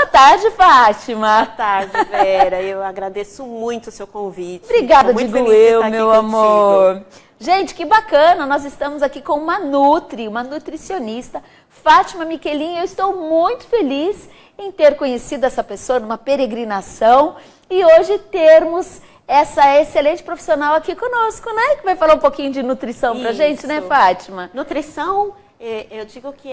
tarde, Fátima. Boa tarde, Vera. Eu agradeço muito o seu convite. Obrigada, digo eu, meu amor. Gente, que bacana. Nós estamos aqui com uma nutricionista, Fátima Michelin. Eu estou muito feliz em ter conhecido essa pessoa numa peregrinação e hoje termos essa excelente profissional aqui conosco, né? Que vai falar um pouquinho de nutrição pra gente, né, Fátima? Nutrição, eu digo que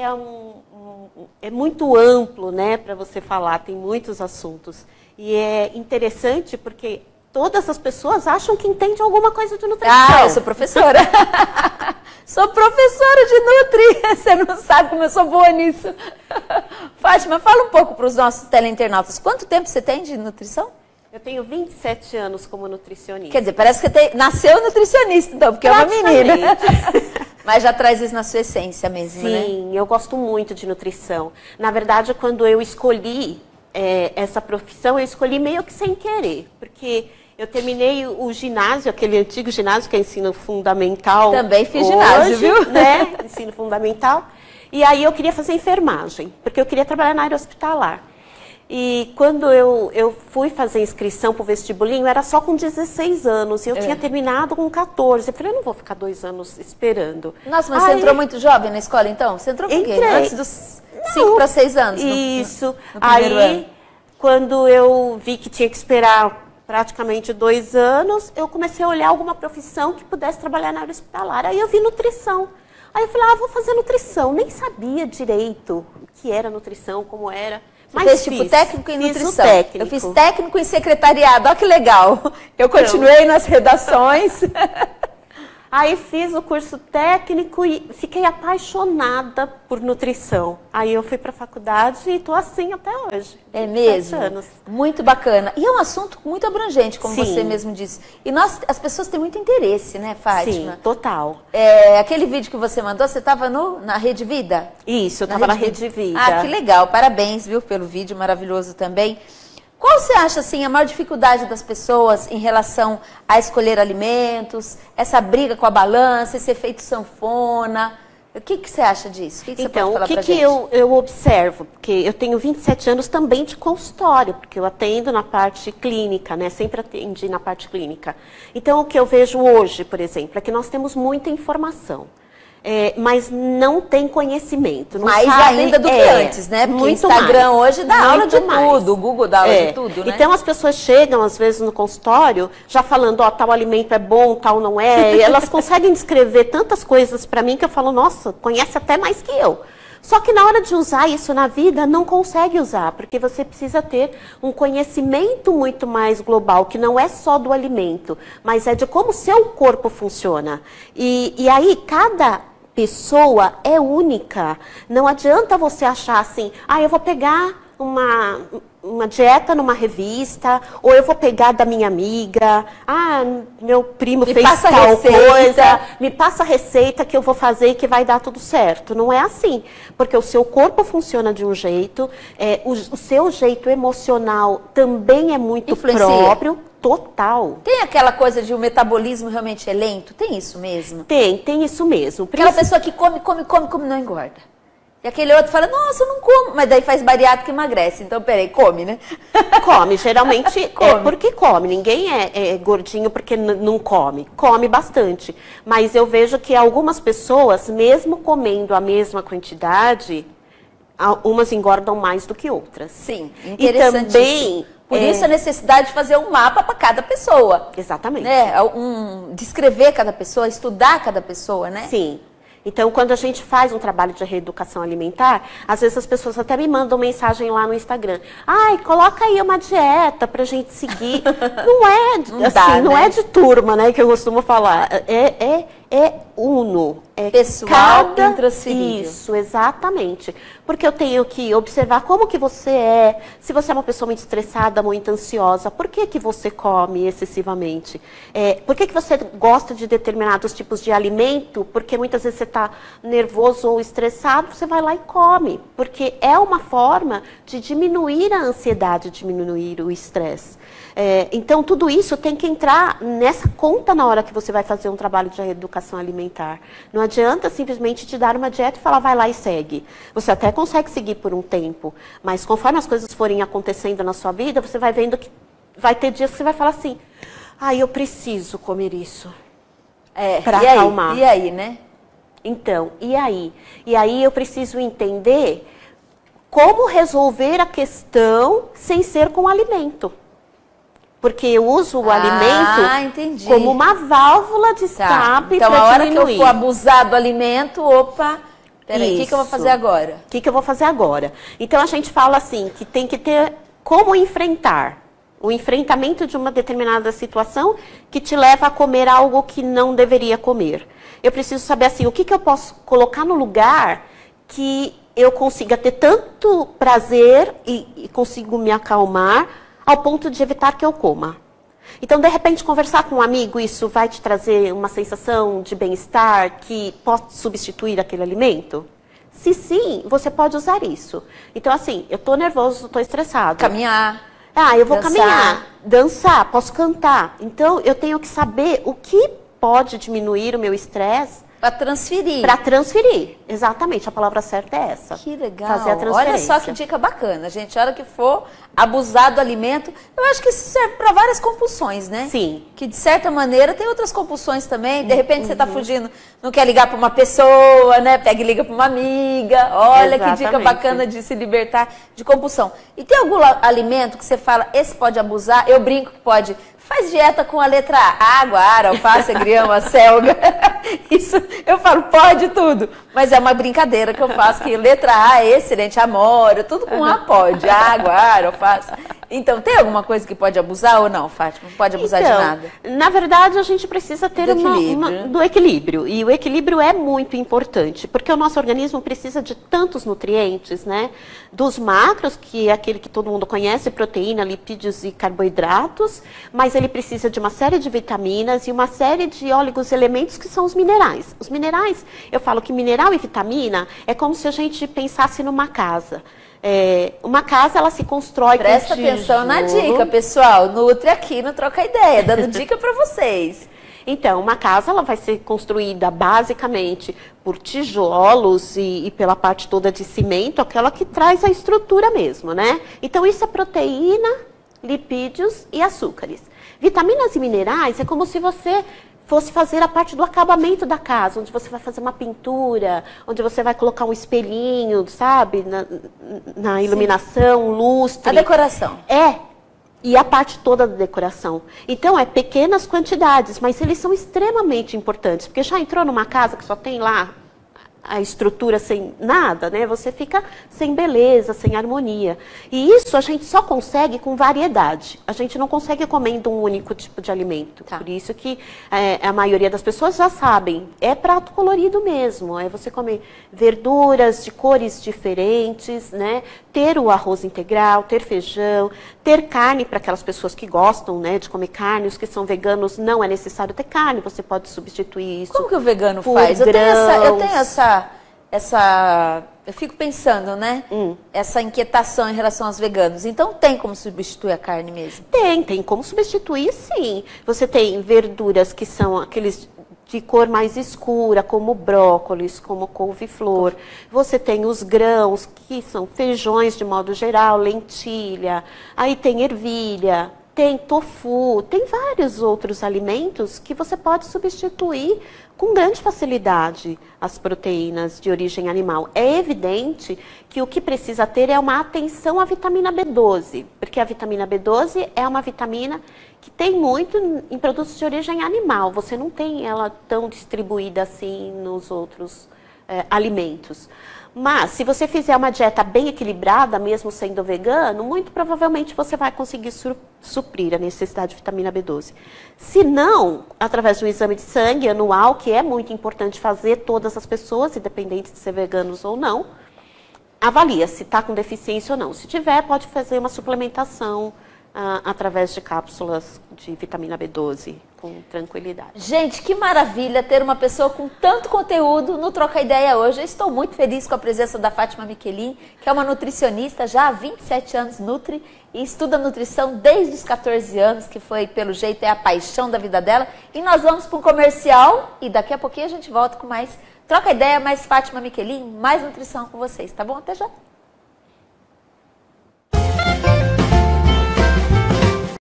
é muito amplo, né, para você falar, tem muitos assuntos. E é interessante porque todas as pessoas acham que entendem alguma coisa de nutrição. Ah, eu sou professora. Sou professora de Nutri. Você não sabe como eu sou boa nisso. Fátima, fala um pouco para os nossos teleinternautas. Quanto tempo você tem de nutrição? Eu tenho 27 anos como nutricionista. Quer dizer, parece que você nasceu nutricionista, então, porque é uma menina. Mas já traz isso na sua essência mesmo, né? Sim, eu gosto muito de nutrição. Na verdade, quando eu escolhi essa profissão, eu escolhi meio que sem querer. Porque eu terminei o ginásio, aquele antigo ginásio que é ensino fundamental. Também fiz ginásio, viu? Né? Ensino fundamental. E aí eu queria fazer enfermagem, porque eu queria trabalhar na área hospitalar. E quando eu fui fazer inscrição para o vestibulinho, era só com 16 anos. E eu tinha terminado com 14. Eu falei, eu não vou ficar 2 anos esperando. Nossa, mas você entrou muito jovem na escola, então? Você entrou com quem? Antes dos 5 para 6 anos? Isso. No primeiro ano. Quando eu vi que tinha que esperar praticamente 2 anos, eu comecei a olhar alguma profissão que pudesse trabalhar na área hospitalar. Aí eu vi nutrição. Aí eu falei, vou fazer nutrição. Nem sabia direito o que era nutrição, como era. Você fez tipo técnico em nutrição. Técnico. Eu fiz técnico em secretariado, olha que legal. Eu continuei nas redações. Aí fiz o curso técnico e fiquei apaixonada por nutrição. Aí eu fui para a faculdade e estou assim até hoje. É mesmo? Anos. Muito bacana. E é um assunto muito abrangente, como você mesmo disse. E as pessoas têm muito interesse, né, Fátima? Sim, total. Aquele vídeo que você mandou, você estava na Rede Vida? Isso, eu estava na Rede Vida. Ah, que legal. Parabéns, viu, pelo vídeo maravilhoso também. Qual você acha, assim, a maior dificuldade das pessoas em relação a escolher alimentos, essa briga com a balança, esse efeito sanfona? O que você acha disso? O que você pode falar pra gente? Eu observo? Porque eu tenho 27 anos também de consultório, porque eu atendo na parte clínica, né? Sempre atendi na parte clínica. Então, o que eu vejo hoje, por exemplo, é que nós temos muita informação. Mas não tem conhecimento. Não mais sabe, ainda do que antes, né? Porque o Instagram hoje dá aula de tudo, o Google dá aula de tudo, né? Então as pessoas chegam, às vezes, no consultório, já falando, tal alimento é bom, tal não é. E elas conseguem descrever tantas coisas para mim que eu falo, nossa, conhece até mais que eu. Só que na hora de usar isso na vida, não consegue usar, porque você precisa ter um conhecimento muito mais global, que não é só do alimento, mas é de como o seu corpo funciona. E aí, cada pessoa é única. Não adianta você achar assim, eu vou pegar uma dieta numa revista, ou eu vou pegar da minha amiga, meu primo fez tal coisa, me passa a receita que eu vou fazer e que vai dar tudo certo. Não é assim, porque o seu corpo funciona de um jeito, o seu jeito emocional também é muito próprio. Total. Tem aquela coisa de o metabolismo realmente é lento? Tem isso mesmo? Tem isso mesmo. Aquela pessoa que come, não engorda. E aquele outro fala, nossa, eu não como. Mas daí faz bariátrica e emagrece. Então, peraí, come, né? Come, geralmente é porque come. Ninguém é gordinho porque não come. Come bastante. Mas eu vejo que algumas pessoas, mesmo comendo a mesma quantidade, umas engordam mais do que outras. Sim, interessante. E também... Por isso a necessidade de fazer um mapa para cada pessoa. Exatamente. Né? Descrever cada pessoa, estudar cada pessoa, né? Sim. Então, quando a gente faz um trabalho de reeducação alimentar, às vezes as pessoas até me mandam mensagem lá no Instagram. Coloca aí uma dieta pra gente seguir. Não é de turma, né, que eu costumo falar. É uno. Pessoal, intransferível. Isso, exatamente. Porque eu tenho que observar como que você é, se você é uma pessoa muito estressada, muito ansiosa, por que você come excessivamente? Por que você gosta de determinados tipos de alimento? Porque muitas vezes você está nervoso ou estressado, você vai lá e come. Porque é uma forma de diminuir a ansiedade, diminuir o estresse. Então, tudo isso tem que entrar nessa conta na hora que você vai fazer um trabalho de reeducação alimentar. Não adianta simplesmente te dar uma dieta e falar, vai lá e segue. Você até consegue seguir por um tempo, mas conforme as coisas forem acontecendo na sua vida, você vai vendo que vai ter dias que você vai falar assim, eu preciso comer isso. Para acalmar. E aí, né? Então, e aí? E aí eu preciso entender como resolver a questão sem ser com alimento. Porque eu uso o alimento como uma válvula de escape. Então, a hora que eu for abusar do alimento, peraí, o que eu vou fazer agora? O que eu vou fazer agora? Então, a gente fala assim, que tem que ter como enfrentar. O enfrentamento de uma determinada situação que te leva a comer algo que não deveria comer. Eu preciso saber assim, o que eu posso colocar no lugar que eu consiga ter tanto prazer e consigo me acalmar ao ponto de evitar que eu coma. Então, de repente, conversar com um amigo, isso vai te trazer uma sensação de bem-estar que pode substituir aquele alimento? Se sim, você pode usar isso. Então, assim, eu estou nervoso, estou estressado. Caminhar. Eu vou caminhar, dançar, posso cantar. Então, eu tenho que saber o que pode diminuir o meu estresse. Para transferir. Para transferir, exatamente, a palavra certa é essa. Que legal. Fazer a transferência. Olha só que dica bacana, gente. A hora que for abusar do alimento, eu acho que isso serve para várias compulsões, né? Sim. Que de certa maneira tem outras compulsões também. De repente você está fugindo, não quer ligar para uma pessoa, né? Pega e liga para uma amiga. Olha Exatamente. Que dica bacana de se libertar de compulsão. E tem algum alimento que você fala, esse pode abusar? Eu brinco que pode. Faz dieta com a letra A, água, ar, alface, grama, selga. Isso, eu falo, pode tudo. Mas é uma brincadeira que eu faço, que letra A é excelente, amora, tudo com A pode. Água, ar, alface. Então, tem alguma coisa que pode abusar ou não, Fátima? Não pode abusar de nada? Na verdade, a gente precisa ter do equilíbrio. E o equilíbrio é muito importante, porque o nosso organismo precisa de tantos nutrientes, né? Dos macros, que é aquele que todo mundo conhece, proteína, lipídios e carboidratos, mas ele precisa de uma série de vitaminas e uma série de elementos que são os minerais. Os minerais, eu falo que mineral e vitamina é como se a gente pensasse numa casa. Uma casa, ela se constrói Presta atenção na dica, pessoal. Nutri aqui no Troca Ideia, dando dica para vocês. Então, uma casa, ela vai ser construída basicamente por tijolos e pela parte toda de cimento, aquela que traz a estrutura mesmo, né? Então, isso é proteína, lipídios e açúcares. Vitaminas e minerais é como se você fosse fazer a parte do acabamento da casa, onde você vai fazer uma pintura, onde você vai colocar um espelhinho, sabe? Na iluminação, lustre. A decoração. E a parte toda da decoração. Então, pequenas quantidades, mas eles são extremamente importantes, porque já entrou numa casa que só tem lá a estrutura sem nada, né? Você fica sem beleza, sem harmonia. E isso a gente só consegue com variedade. A gente não consegue comendo um único tipo de alimento. Tá. Por isso que a maioria das pessoas já sabem. É prato colorido mesmo. É você comer verduras de cores diferentes, né? Ter o arroz integral, ter feijão, ter carne para aquelas pessoas que gostam, né, de comer carne. Os que são veganos não é necessário ter carne. Você pode substituir isso. Como que o vegano faz? Eu tenho essa, eu fico pensando, né? Essa inquietação em relação aos veganos. Então, tem como substituir a carne mesmo? Tem como substituir, sim. Você tem verduras que são aqueles de cor mais escura, como brócolis, como couve-flor. Você tem os grãos, que são feijões de modo geral, lentilha. Aí tem ervilha, tem tofu, tem vários outros alimentos que você pode substituir com grande facilidade as proteínas de origem animal. É evidente que o que precisa ter é uma atenção à vitamina B12, porque a vitamina B12 é uma vitamina que tem muito em produtos de origem animal. Você não tem ela tão distribuída assim nos outros alimentos. Mas, se você fizer uma dieta bem equilibrada, mesmo sendo vegano, muito provavelmente você vai conseguir suprir a necessidade de vitamina B12. Se não, através de um exame de sangue anual, que é muito importante fazer todas as pessoas, independente de ser veganos ou não, avalia se está com deficiência ou não. Se tiver, pode fazer uma suplementação através de cápsulas de vitamina B12, com tranquilidade. Gente, que maravilha ter uma pessoa com tanto conteúdo no Troca Ideia hoje. Eu estou muito feliz com a presença da Fátima Michelin, que é uma nutricionista, já há 27 anos nutre e estuda nutrição desde os 14 anos, que foi, pelo jeito, é a paixão da vida dela. E nós vamos para um comercial e daqui a pouquinho a gente volta com mais Troca Ideia, mais Fátima Michelin, mais nutrição com vocês, tá bom? Até já!